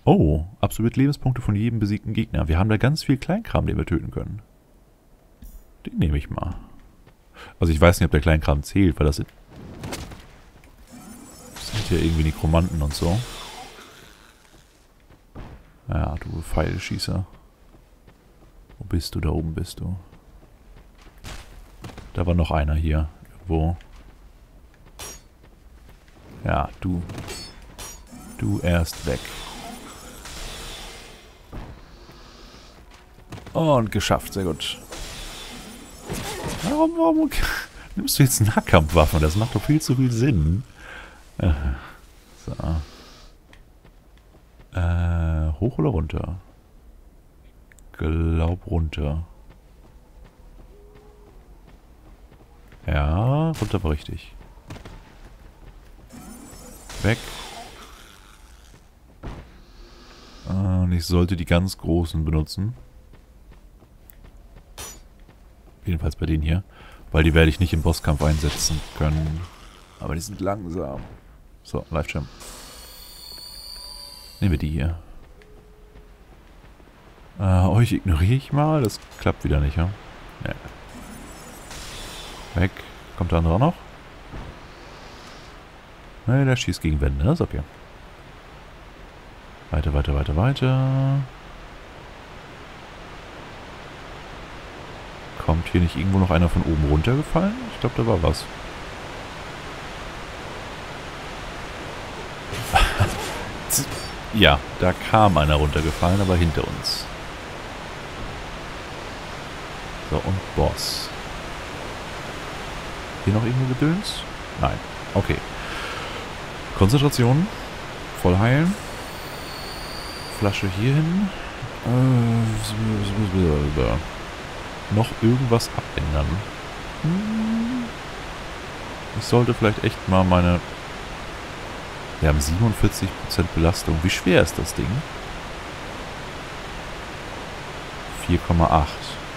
Oh, absolut Lebenspunkte von jedem besiegten Gegner. Wir haben da ganz viel Kleinkram, den wir töten können. Den nehme ich mal. Also ich weiß nicht, ob der Kleinkram zählt, weil das sind ja irgendwie Nekromanten und so. Ja, du Pfeilschießer. Wo bist du? Da oben bist du. Da war noch einer hier. Irgendwo. Ja, du. Du erst weg. Und geschafft, sehr gut. Warum nimmst du jetzt Nahkampfwaffen? Das macht doch viel zu viel Sinn. So. Hoch oder runter? Glaub runter. Ja, runter war richtig. Weg. Und ich sollte die ganz großen benutzen. Jedenfalls bei denen hier. Weil die werde ich nicht im Bosskampf einsetzen können. Aber die sind langsam. So, Live-Jam. Nehmen wir die hier. Euch ignoriere ich mal. Das klappt wieder nicht, ja? Nee. Weg. Kommt der andere auch noch? Ne, der schießt gegen Wände. Das ist okay. Weiter, weiter, weiter, weiter. Kommt hier nicht irgendwo noch einer von oben runtergefallen? Ich glaube, da war was. Ja, da kam einer runtergefallen, aber hinter uns. So, und Boss. Hier noch irgendwo Gedöns? Nein. Okay. Konzentration. Voll heilen. Flasche hier hin. Noch irgendwas abändern. Ich sollte vielleicht echt mal meine... Wir haben 47% Belastung. Wie schwer ist das Ding? 4,8.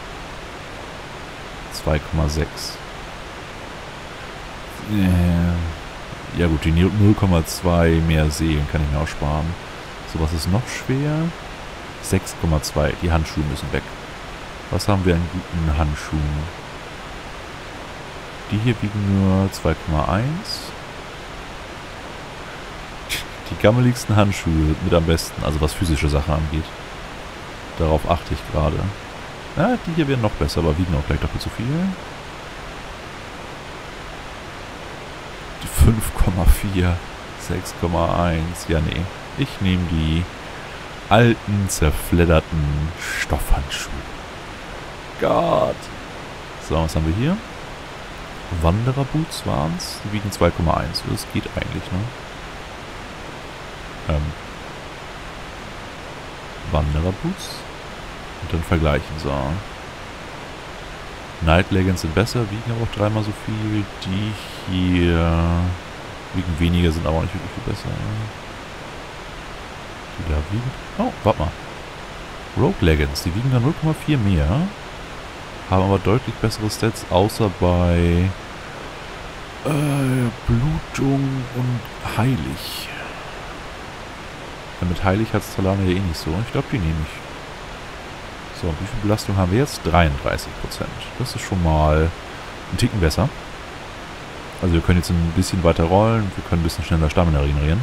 2,6. Ja gut, die 0,2 mehr Seelen kann ich mir auch sparen. So, was ist noch schwer? 6,2. Die Handschuhe müssen weg. Was haben wir an guten Handschuhen? Die hier wiegen nur 2,1. Die gammeligsten Handschuhe sind mit am besten, also was physische Sachen angeht. Darauf achte ich gerade. Ja, die hier werden noch besser, aber wiegen auch gleich doppelt so viel. Die 5,4, 6,1. Ja, nee. Ich nehme die alten, zerfledderten Stoffhandschuhe. Gott. So, was haben wir hier? Wandererboots waren es. Die wiegen 2,1. Das geht eigentlich, ne? Wandererboots. Und dann vergleichen. So. Night Leggings sind besser, wiegen aber auch dreimal so viel. Die hier wiegen weniger, sind aber auch nicht wirklich viel besser. Die da wiegen... Oh, warte mal. Rogue Leggings, die wiegen dann 0,4 mehr. Haben aber deutlich bessere Stats, außer bei Blutung und Heilig. Ja, mit Heilig hat es Talane ja eh nicht so. Ich glaube, die nehme ich. So, wie viel Belastung haben wir jetzt? 33%. Das ist schon mal ein Ticken besser. Also wir können jetzt ein bisschen weiter rollen. Wir können ein bisschen schneller Stamina regenerieren.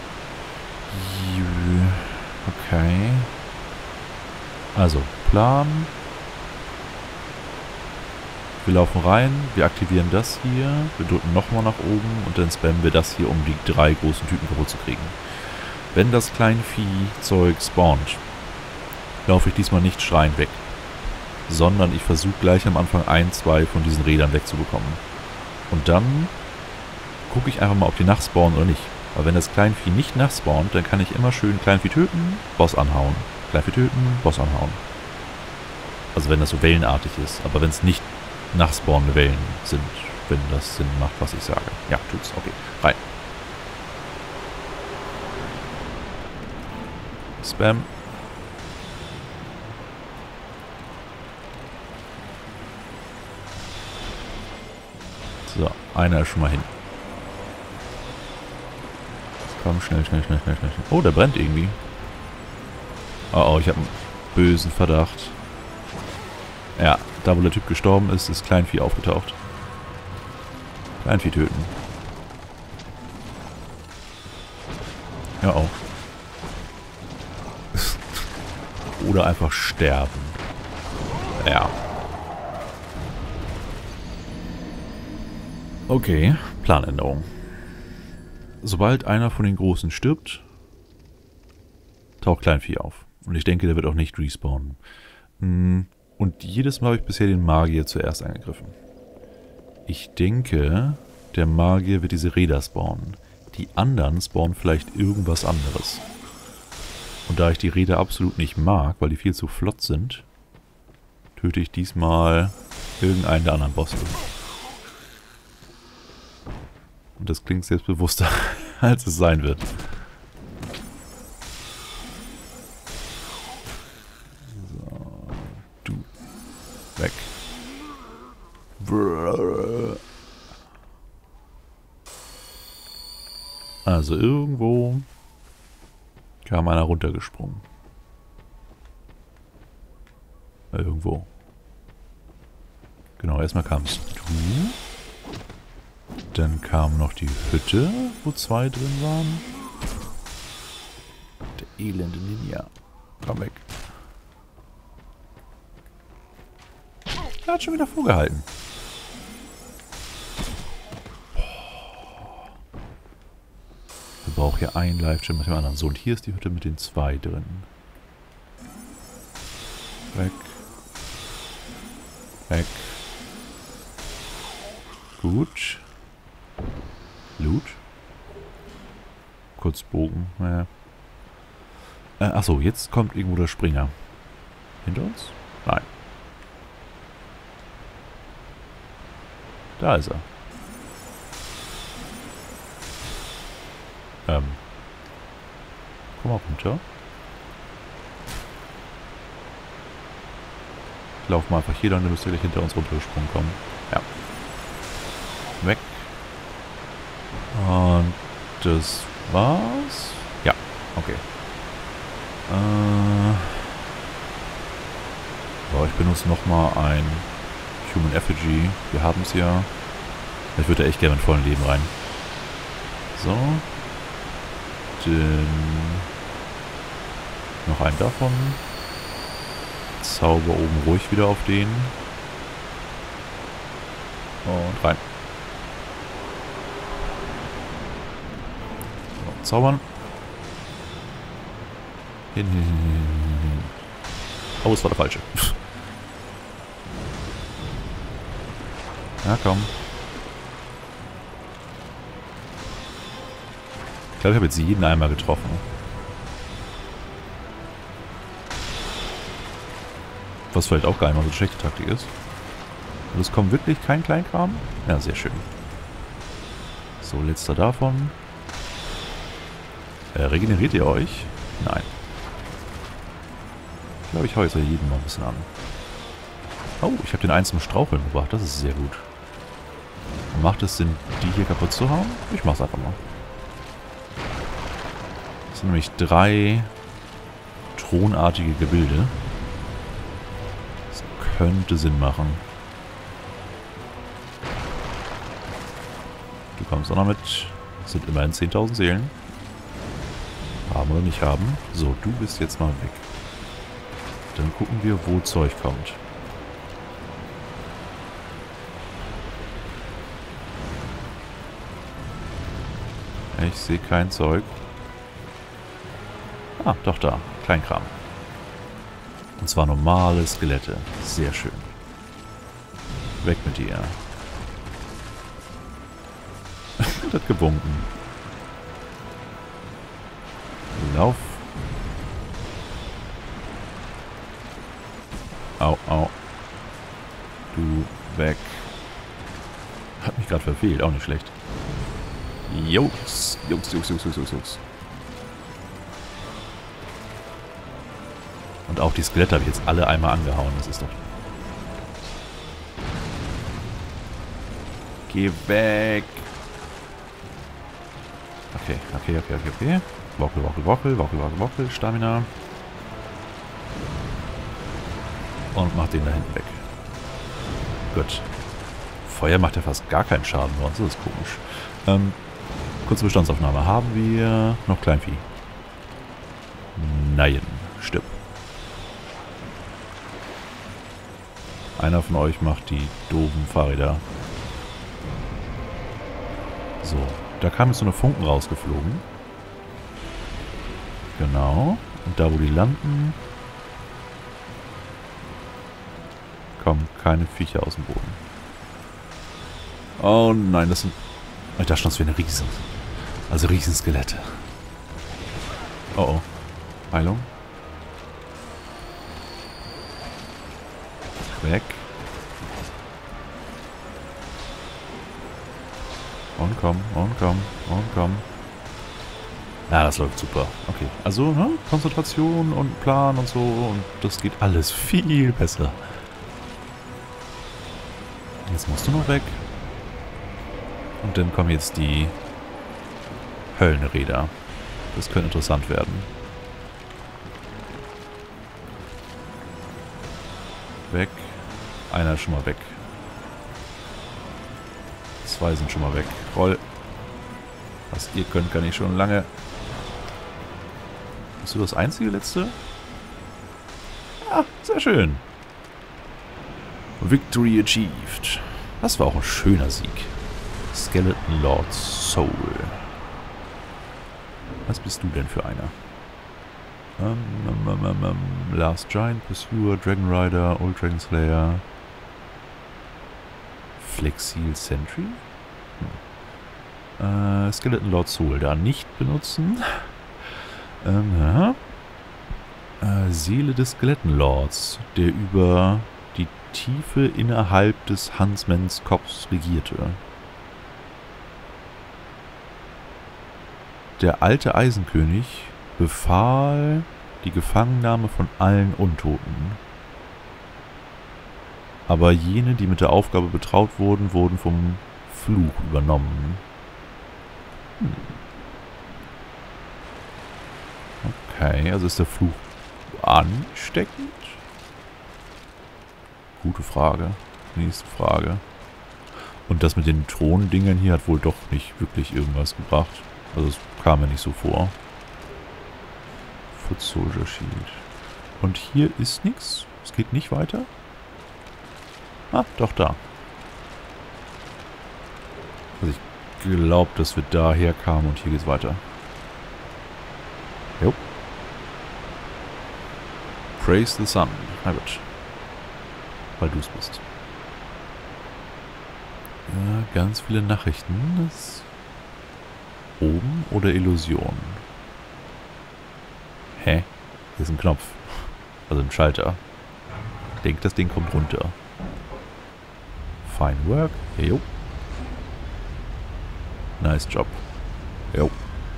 Okay. Also, Plan. Wir laufen rein, wir aktivieren das hier, wir drücken nochmal nach oben und dann spammen wir das hier, um die 3 großen Typen kaputt zu kriegen. Wenn das Kleinviehzeug spawnt, laufe ich diesmal nicht schreiend weg, sondern ich versuche gleich am Anfang 1, 2 von diesen Rädern wegzubekommen. Und dann gucke ich einfach mal, ob die nachspawnen oder nicht. Weil wenn das Kleinvieh nicht nachspawnt, dann kann ich immer schön Kleinvieh töten, Boss anhauen. Kleinvieh töten, Boss anhauen. Also wenn das so wellenartig ist, aber wenn es nicht nachspawnende Wellen sind, wenn das Sinn macht, was ich sage. Ja, tut's. Okay, rein. Spam. So, einer ist schon mal hin. Komm, schnell, schnell, schnell, schnell, schnell. Oh, der brennt irgendwie. Oh, oh, ich habe einen bösen Verdacht. Ja, da wo der Typ gestorben ist, ist Kleinvieh aufgetaucht. Kleinvieh töten. Ja, oh. Oder einfach sterben. Ja. Okay, Planänderung. Sobald einer von den Großen stirbt, taucht Kleinvieh auf. Und ich denke, der wird auch nicht respawnen. Und jedes Mal habe ich bisher den Magier zuerst angegriffen. Ich denke, der Magier wird diese Räder spawnen. Die anderen spawnen vielleicht irgendwas anderes. Und da ich die Räder absolut nicht mag, weil die viel zu flott sind, töte ich diesmal irgendeinen der anderen Bosse. Und das klingt selbstbewusster, als es sein wird. So, du. Weg. Also irgendwo kam einer runtergesprungen. Irgendwo. Genau, erstmal kamst du. Dann kam noch die Hütte, wo 2 drin waren. Der elende Ninja. Komm weg. Er hat schon wieder vorgehalten. Wir brauchen hier einen Live-Gym mit dem anderen. So, und hier ist die Hütte mit den 2 drin. Weg. Weg. Gut. Loot. Kurz Bogen. Ja. Achso, jetzt kommt irgendwo der Springer. Hinter uns? Nein. Da ist er. Komm mal runter. Ich laufe mal einfach hier, dann müsst ihr gleich hinter uns runtergesprungen kommen. Ja. Weg. Und das war's. Ja, okay. So, ich benutze nochmal ein Human Effigy. Wir haben es ja. Ich würde echt gerne mit vollem Leben rein. So. Dann noch einen davon. Zauber oben ruhig wieder auf den. Und rein. So, zaubern. Hin. Oh, es war der falsche. Ja, komm. Ich glaube, ich habe jetzt jeden einmal getroffen. Was vielleicht auch gar nicht mal so eine schlechte Taktik ist. Und es kommt wirklich kein Kleinkram? Ja, sehr schön. So, letzter davon. Regeneriert ihr euch? Nein. Ich glaube, ich hau jetzt jeden mal ein bisschen an. Oh, ich habe den einen zum Straucheln gebracht. Das ist sehr gut. Macht es Sinn, die hier kaputt zu hauen? Ich mach's einfach mal. Das sind nämlich 3 thronartige Gebilde. Das könnte Sinn machen. Du kommst auch noch mit. Das sind immerhin 10.000 Seelen. Haben oder nicht haben. So, du bist jetzt mal weg. Dann gucken wir, wo Zeug kommt. Ich sehe kein Zeug. Ah, doch da. Kleinkram. Und zwar normale Skelette. Sehr schön. Weg mit dir. Das hat gewunken. Lauf. Au, au. Du weg. Hat mich gerade verfehlt. Auch nicht schlecht. Jungs. Jungs. Und auch die Skelette habe ich jetzt alle einmal angehauen. Das ist doch... Geh weg. Okay. Wockel. Stamina. Und macht den da hinten weg. Gut. Feuer macht ja fast gar keinen Schaden bei uns. Das ist komisch. Kurze Bestandsaufnahme. Haben wir noch Kleinvieh? Nein. Stirb. Einer von euch macht die doofen Fahrräder. So. Da kam jetzt so eine Funken rausgeflogen. Genau. Und da, wo die landen, kommen keine Viecher aus dem Boden. Oh nein, das sind... Ich dachte schon, das wären Riesen. Also Riesenskelette. Oh oh. Heilung. Weg. Und komm, und komm, und komm. Ja, das läuft super. Okay, also ne? Konzentration und Plan und so. Und das geht alles viel besser. Jetzt musst du noch weg. Und dann kommen jetzt die Höllenräder. Das könnte interessant werden. Weg. Einer ist schon mal weg. 2 sind schon mal weg. Roll. Was ihr könnt, kann ich schon lange. Bist du das einzige letzte? Ja, sehr schön. Victory achieved. Das war auch ein schöner Sieg. Skeleton Lord Soul. Was bist du denn für einer? Last Giant, Pursuer, Dragon Rider, Old Dragon Slayer. Flexil Sentry? Skeleton Lord Soul da nicht benutzen. Ja. Seele des Skelettenlords, der über die Tiefe innerhalb des Huntsmans Kopfs regierte. Der alte Eisenkönig befahl die Gefangennahme von allen Untoten. Aber jene, die mit der Aufgabe betraut wurden, wurden vom Fluch übernommen. Okay, also ist der Fluch ansteckend? Gute Frage. Nächste Frage. Und das mit den Throndingern hier hat wohl doch nicht wirklich irgendwas gebracht. Also es kam mir nicht so vor. Foot Soldier Shield. Und hier ist nichts. Es geht nicht weiter. Ah, doch da. Also ich glaube, dass wir daher kamen und hier geht's weiter. Jo. Praise the Sun. Na gut. Weil du es bist. Ja, ganz viele Nachrichten. Das oben oder Illusion? Hä? Hier ist ein Knopf. Also ein Schalter. Ich denke, das Ding kommt runter. Fine work. Jo. Nice job. Jo.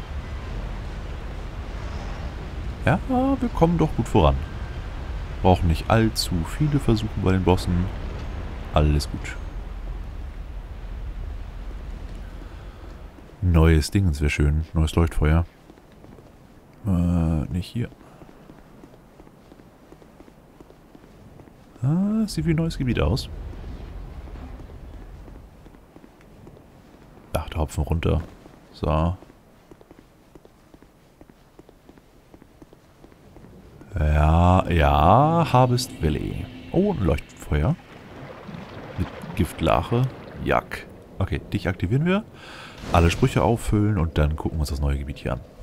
Ja, wir kommen doch gut voran. Brauchen nicht allzu viele Versuche bei den Bossen. Alles gut. Neues Ding, das wäre schön. Neues Leuchtfeuer. Nicht hier. Sieht wie ein neues Gebiet aus. Ach, der Hopfen runter. So. Ja, Harvest Valley. Oh, ein Leuchtfeuer. Mit Giftlache. Jack. Okay, dich aktivieren wir. Alle Sprüche auffüllen und dann gucken wir uns das neue Gebiet hier an.